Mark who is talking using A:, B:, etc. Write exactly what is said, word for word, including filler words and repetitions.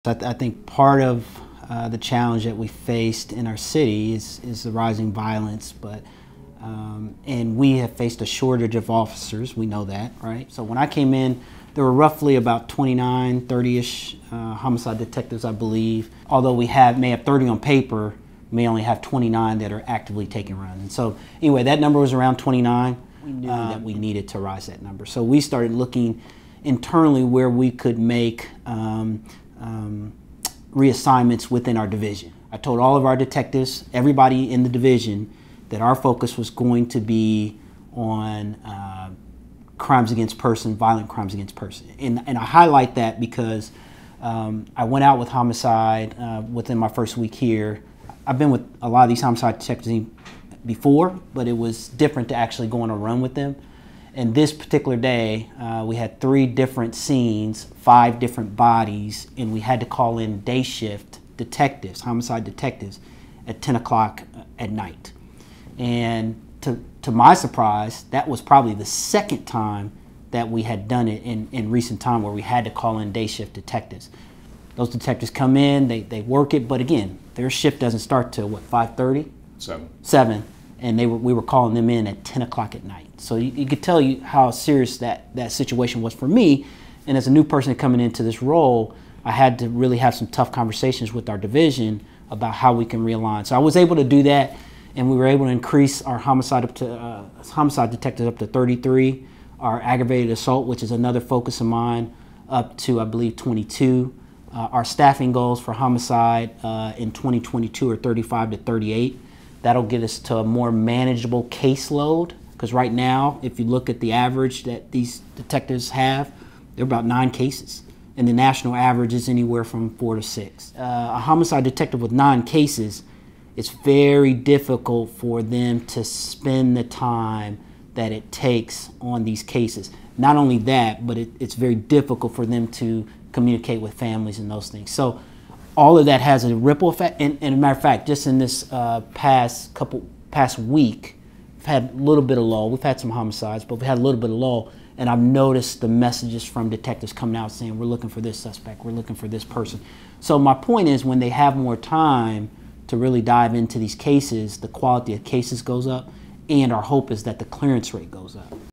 A: I, th I think part of uh, the challenge that we faced in our city is, is the rising violence, but um, and we have faced a shortage of officers. We know that, right? So when I came in, there were roughly about twenty-nine, thirty-ish uh, homicide detectives, I believe. Although we have may have thirty on paper, we may only have twenty-nine that are actively taking runs. And so anyway, that number was around twenty-nine. We knew um, that we needed to rise that number. So we started looking internally where we could make um, um, reassignments within our division. I told all of our detectives, everybody in the division, that our focus was going to be on uh, crimes against person, violent crimes against person. And, and I highlight that because um, I went out with homicide uh, within my first week here. I've been with a lot of these homicide detectives before, but it was different to actually go on a run with them. And this particular day, uh, we had three different scenes, five different bodies, and we had to call in day shift detectives, homicide detectives, at ten o'clock at night. And to, to my surprise, that was probably the second time that we had done it in, in recent time where we had to call in day shift detectives. Those detectives come in, they, they work it, but again, their shift doesn't start till what, five thirty?
B: Seven.
A: Seven. And they were, we were calling them in at ten o'clock at night. So you, you could tell you how serious that, that situation was for me. And as a new person coming into this role, I had to really have some tough conversations with our division about how we can realign. So I was able to do that, and we were able to increase our homicide up to uh, homicide detectives up to thirty-three, our aggravated assault, which is another focus of mine, up to I believe twenty-two. Uh, our staffing goals for homicide uh, in twenty twenty-two are thirty-five to thirty-eight. That'll get us to a more manageable caseload, because right now, if you look at the average that these detectives have, they're about nine cases. And the national average is anywhere from four to six. Uh, a homicide detective with nine cases, it's very difficult for them to spend the time that it takes on these cases. Not only that, but it, it's very difficult for them to communicate with families and those things. So all of that has a ripple effect. And, and as a matter of fact, just in this uh, past couple, past week, we've had a little bit of lull. We've had some homicides, but we've had a little bit of lull. And I've noticed the messages from detectives coming out saying, we're looking for this suspect, we're looking for this person. So my point is, when they have more time to really dive into these cases, the quality of cases goes up, and our hope is that the clearance rate goes up.